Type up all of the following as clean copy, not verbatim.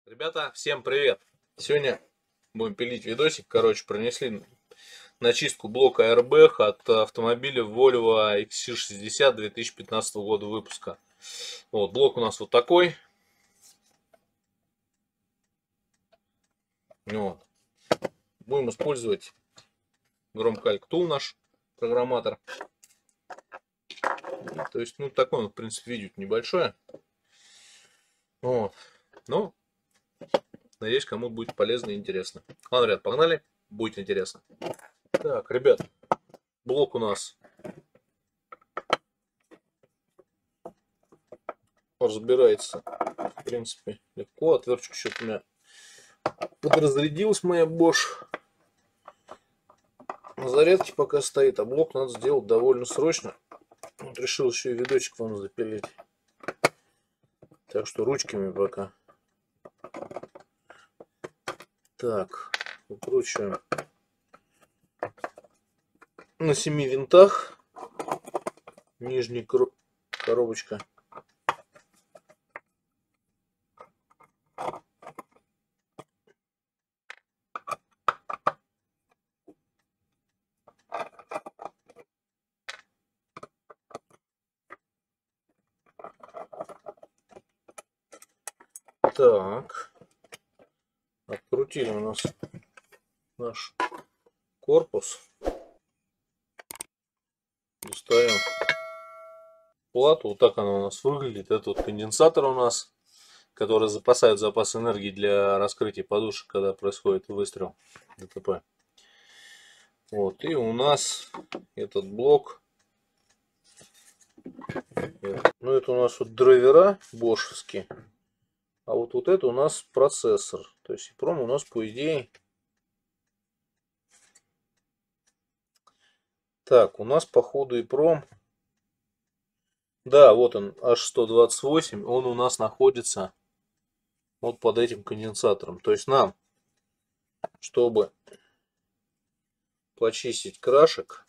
Ребята, всем привет! Сегодня будем пилить видосик. Короче, пронесли на чистку блока Airbag от автомобиля Volvo XC60 2015 года выпуска. Вот, блок у нас вот такой. Вот. Будем использовать Громкальк Tool, наш программатор. То есть, ну, такой он, в принципе, видео небольшое. Вот. Ну, надеюсь, кому будет полезно и интересно. Ладно, ребят, погнали. Будет интересно. Так, ребят, блок у нас разбирается, в принципе, легко. Отверточка что-то у меня подразрядилась, моя Bosch. На зарядке пока стоит, а блок надо сделать довольно срочно. Вот решил еще и видосик вам запилить. Так что ручками пока. Так, выкручиваем на 7 винтах. Нижняя коробочка. Так, открутили у нас наш корпус. Достаем плату. Вот так она у нас выглядит. Это вот конденсатор у нас, который запасает запас энергии для раскрытия подушек, когда происходит выстрел ДТП. Вот, и у нас этот блок. Ну, это у нас вот драйвера бошевские. А вот это у нас процессор. То есть EEPROM у нас, по идее... Так, у нас по ходу EEPROM... Да, вот он, H128. Он у нас находится вот под этим конденсатором. То есть нам, чтобы почистить крашек,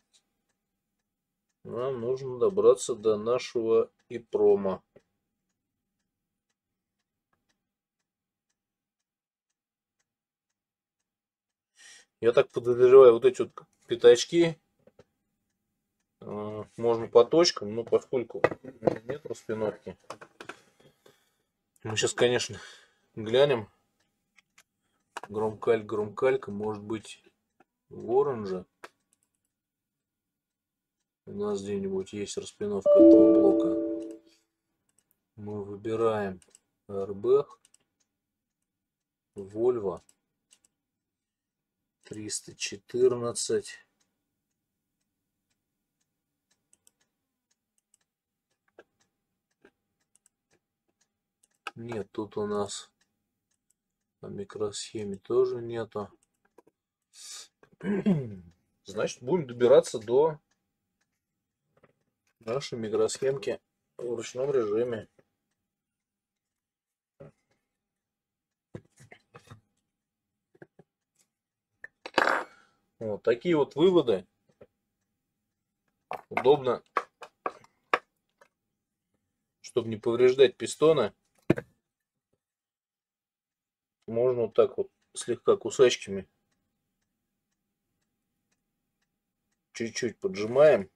нам нужно добраться до нашего EEPROM. Я так подозреваю, вот эти вот пятачки можно по точкам, но поскольку нет распиновки, мы сейчас, конечно, глянем. Громкалька, может быть, в оранже у нас где-нибудь есть распиновка этого блока. Мы выбираем Airbag, Volvo 314. Нет, тут у нас на микросхеме тоже нету. Значит, будем добираться до нашей микросхемки в ручном режиме. Вот такие вот выводы. Удобно, чтобы не повреждать пистоны. Можно вот так вот слегка кусачками чуть-чуть поджимаем.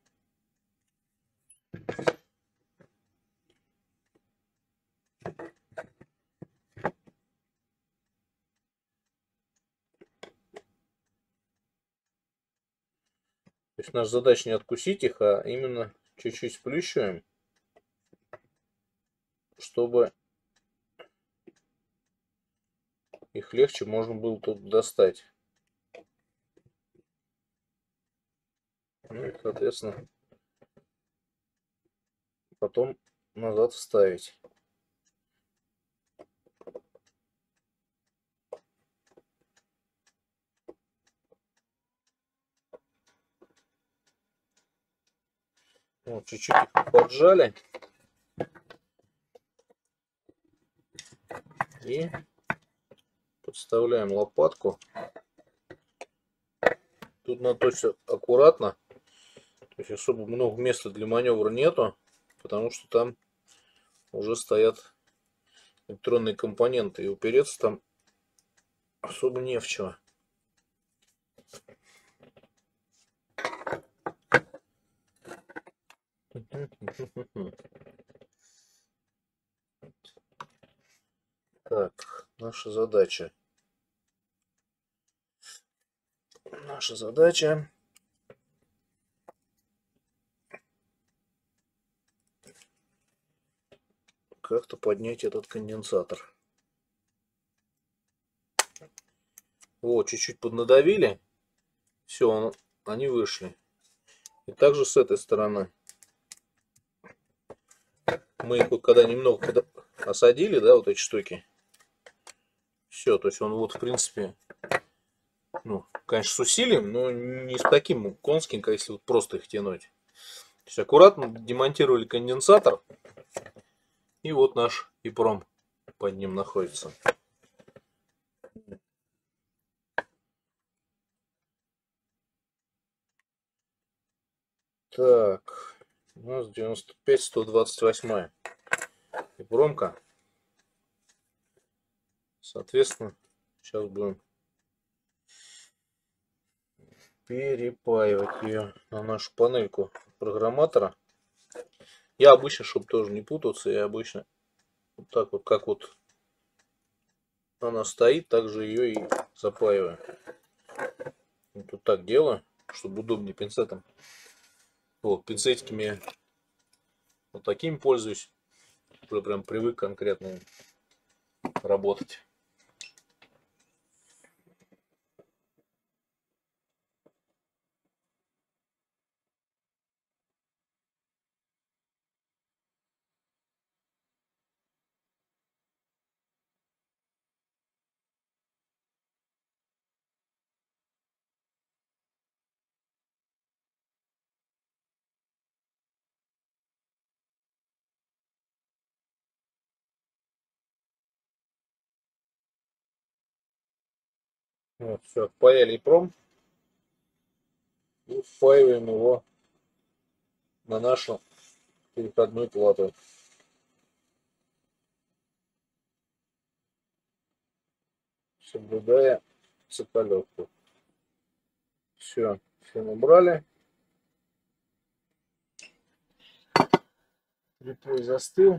То есть наша задача не откусить их, а именно чуть-чуть сплющиваем, чтобы их легче можно было тут достать. Ну и, соответственно, потом назад вставить. Вот, чуть-чуть их поджали. И подставляем лопатку. Тут надо точно аккуратно. То есть особо много места для маневра нету, потому что там уже стоят электронные компоненты, и упереться там особо не в чего. Так, наша задача. Как-то поднять этот конденсатор. Вот, чуть-чуть поднадавили. Все, они вышли. И также с этой стороны. Мы их вот когда немного осадили, да, вот эти штуки. Все, то есть он вот в принципе, ну, конечно, с усилием, но не с таким конским, как если вот просто их тянуть. То есть аккуратно демонтировали конденсатор. И вот наш EEPROM под ним находится. Так, у нас 95-128 EEPROM-ка. Соответственно, сейчас будем перепаивать ее на нашу панельку программатора. Я обычно, чтобы тоже не путаться, я обычно вот так вот, как вот она стоит, также ее и запаиваю. Вот, вот так делаю, чтобы удобнее пинцетом. Вот, пинцетиками я вот такими пользуюсь. Уже прям привык конкретно работать. Вот, все, отпаяли EEPROM. И впаиваем его на нашу переходную плату. Соблюдая цоколетку. Все набрали. Припой застыл.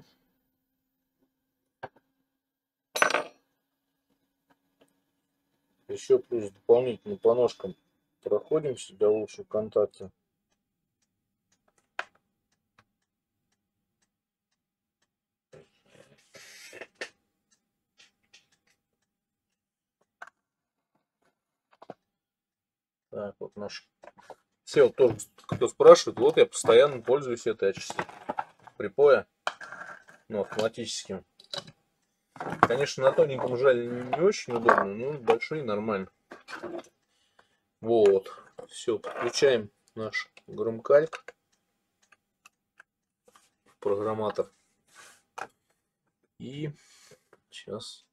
Еще плюс дополнительно по ножкам проходимся для лучшего контакта. Так, вот наш. Все, вот тоже, кто спрашивает, вот я постоянно пользуюсь этой припоя, ну, автоматическим. Конечно, на тоненьком жаль не очень удобно, но большие нормально. Вот, все, подключаем наш громкальк в программатор. И сейчас.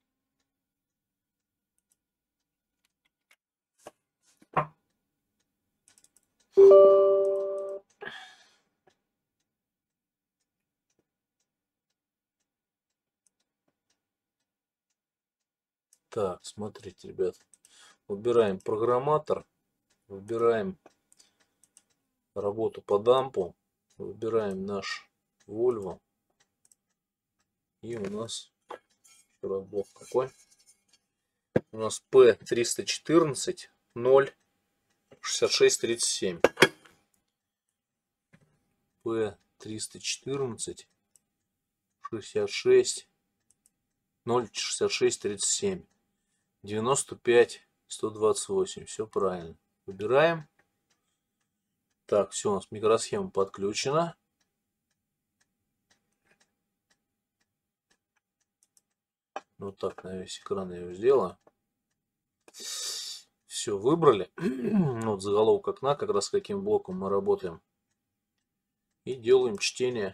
Так, смотрите, ребят. Выбираем программатор. Выбираем работу по дампу. Выбираем наш Volvo. И у нас еще раз блок какой? У нас P314 0 66 37. P314 66 0 66 37. 95 128. Все правильно. Выбираем. Так, все, у нас микросхема подключена. Вот так на весь экран я его сделаю. Все, выбрали. Вот заголовок окна, как раз с каким блоком мы работаем. И делаем чтение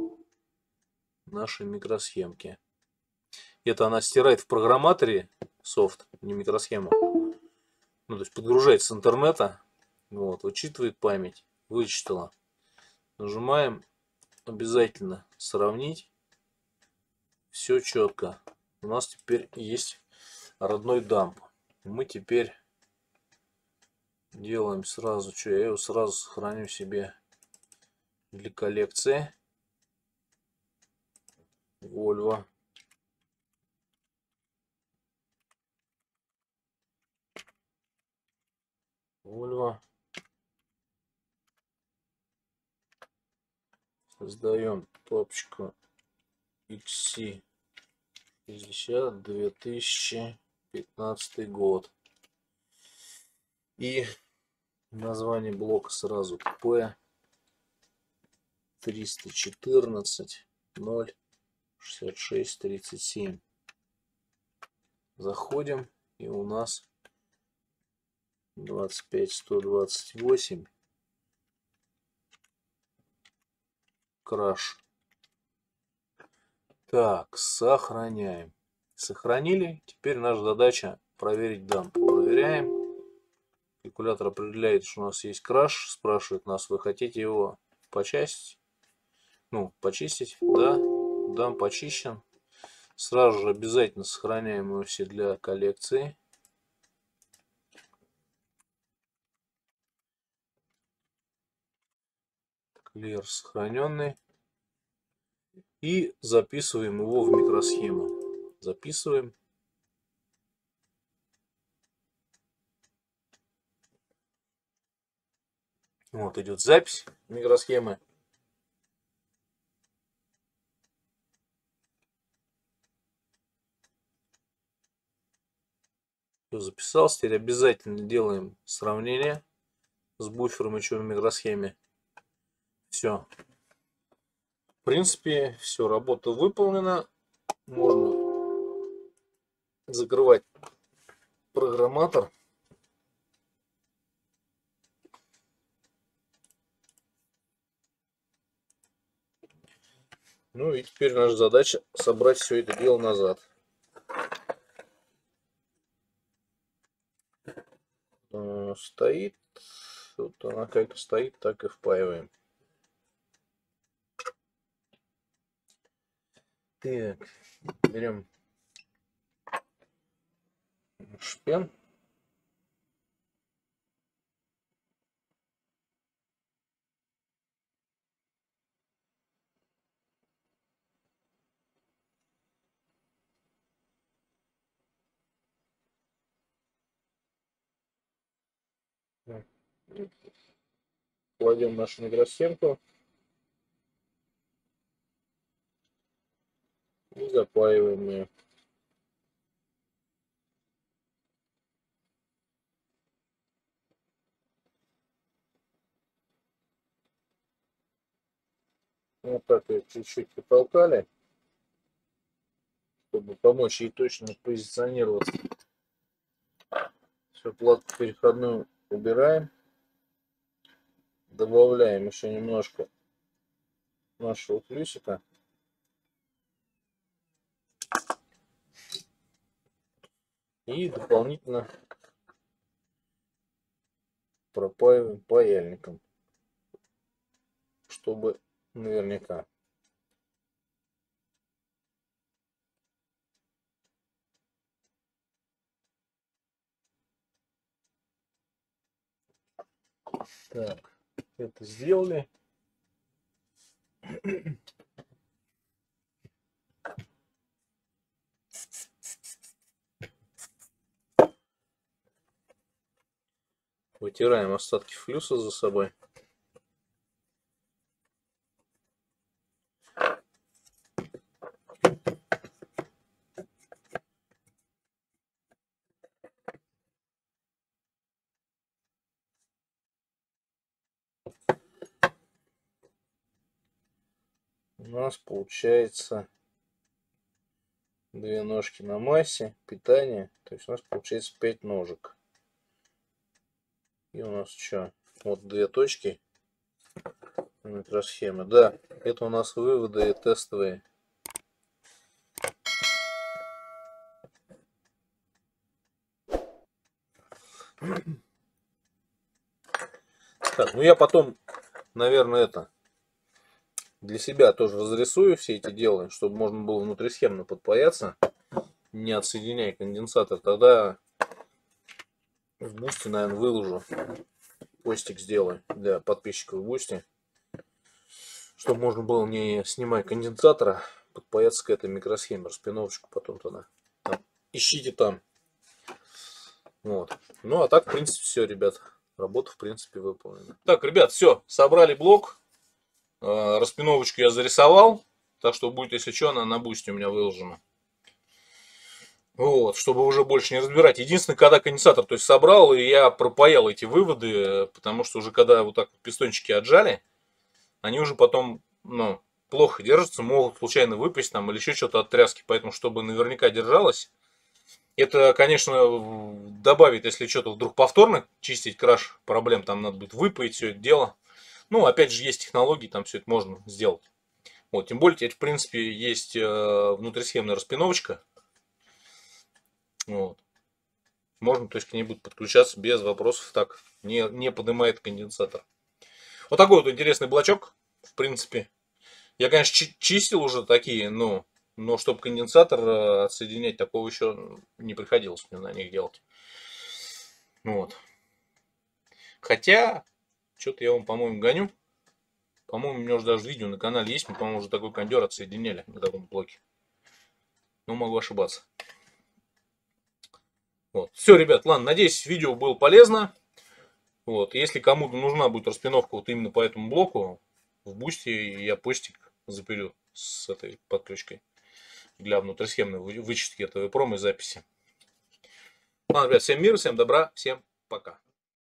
нашей микросхемки. Это она стирает в программаторе софт, не микросхема. Ну, то есть подгружает с интернета. Вот, вычитывает память. Вычитала. Нажимаем обязательно сравнить. Все четко. у нас теперь есть родной дамп. Мы теперь делаем сразу, что я его сразу сохраню себе для коллекции. Volvo. Создаем папочку XC60 2015 год. И название блока сразу P 314 0 66 37. Заходим, и у нас 25 128 краш. Так, сохраняем. Сохранили. Теперь наша задача проверить дамп. Проверяем. Калькулятор определяет, что у нас есть краш. Спрашивает нас, вы хотите его почистить? Ну, почистить. Да. Дамп почищен. Сразу же обязательно сохраняем его все для коллекции. Clear сохраненный. И записываем его в микросхему. Записываем. Вот идет запись микросхемы. Все записался. Теперь обязательно делаем сравнение с буфером еще в микросхеме. Все. В принципе, все, работа выполнена. Можно закрывать программатор. Ну и теперь наша задача собрать все это дело назад. Стоит. Вот она как стоит, так и впаиваем. Так, берем шпен. Кладем нашу микросхемку и запаиваем ее. Вот так ее чуть-чуть потолкали, чтобы помочь ей точно позиционироваться. Все, платку переходную убираем. Добавляем еще немножко нашего плюсика. И дополнительно пропаиваем паяльником, чтобы наверняка. Так, это сделали. Вытираем остатки флюса за собой. У нас получается две ножки на массе, питание. То есть у нас получается 5 ножек. И у нас что? Вот две точки микросхемы. Да, это у нас выводы тестовые. Так, ну я потом, наверное, это для себя тоже разрисую все эти дела, чтобы можно было внутрисхемно подпаяться. не отсоединяй конденсатор, тогда в бусте, наверное, выложу. Постик сделаю для подписчиков в бусте, чтобы можно было не снимать конденсатора, подпаяться к этой микросхеме, распиновочку потом туда. Там, ищите там. Вот. Ну, а так, в принципе, все, ребят. Работа, в принципе, выполнена. Так, ребят, все. Собрали блок. Распиновочку я зарисовал. Так что будет, если что, она на бусте у меня выложена. Вот, чтобы уже больше не разбирать. Единственное, когда конденсатор, то есть собрал, и я пропаял эти выводы, потому что уже когда вот так пистончики отжали, они уже потом, ну, плохо держатся, могут случайно выпасть там или еще что-то от тряски. Поэтому, чтобы наверняка держалось, это, конечно, добавит, если что-то вдруг повторно чистить краш, проблем там надо будет выпаять все это дело. Ну, опять же, есть технологии, там все это можно сделать. Вот, тем более, теперь, в принципе, есть внутрисхемная распиновочка. Вот. Можно, то есть, к ней будет подключаться без вопросов, так, не поднимает конденсатор. Вот такой вот интересный блочок, в принципе. Я, конечно, чистил уже такие, но чтобы конденсатор отсоединять, такого еще не приходилось мне на них делать. Вот. Хотя, что-то я вам, по-моему, гоню. По-моему, у меня уже даже видео на канале есть. Мы, по-моему, уже такой кондер отсоединяли на таком блоке. Но могу ошибаться. Вот. Все, ребят, ладно, надеюсь, видео было полезно. Вот. Если кому-то нужна будет распиновка вот именно по этому блоку, в бусте я постик запилю с этой подключкой для внутрисхемной вычистки этого промо и записи. Ладно, ребят, всем мира, всем добра, всем пока.